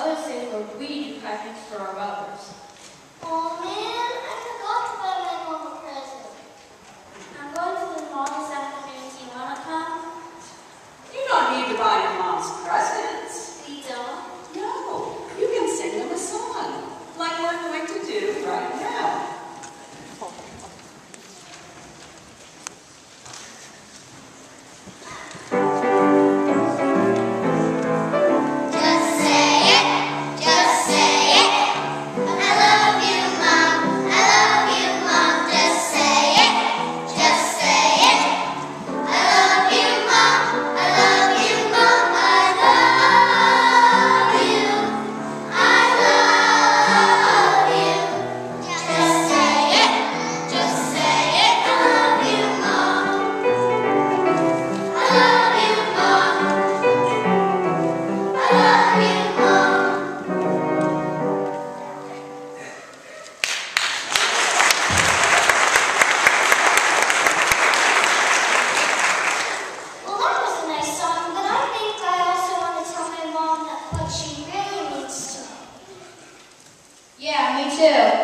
others say, Lord, we do kindness for our mothers. Oh man, I forgot to buy my mom a present. I'm going to the mall this afternoon. Do you want to come? You don't need to buy your mom's presents. We don't? No, you can sing them a song, like we're going to do right now. Yeah, me too.